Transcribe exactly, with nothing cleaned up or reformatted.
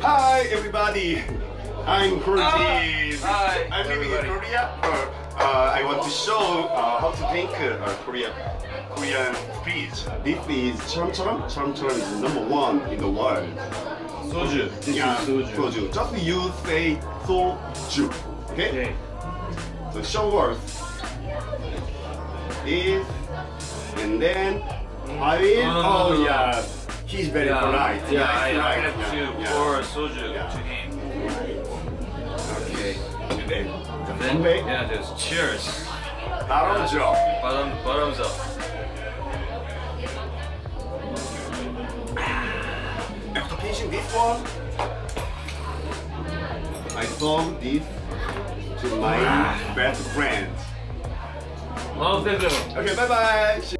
Hi everybody, I'm Kurtis. Hi, I'm living in everybody. Korea. Uh, uh, I want to show uh, how to drink uh, Korean Korean speech. This is 처럼처럼. 처럼처럼 is number one in the world. Soju. This Yeah, is soju. soju. Just you say soju. Okay? Okay. So show words. This and then I will. No, no, no, oh no, no. yeah, he's very Yeah, polite. yeah, Nice, I, I polite. have to Yeah, pour yeah. soju Yeah. to him. Okay. And then Then, 건배. yeah, just cheers. 따라오죠. Bottom, bottoms up. After finishing this one, I sold this to my best friend. Oh, thank you. Okay, bye bye. See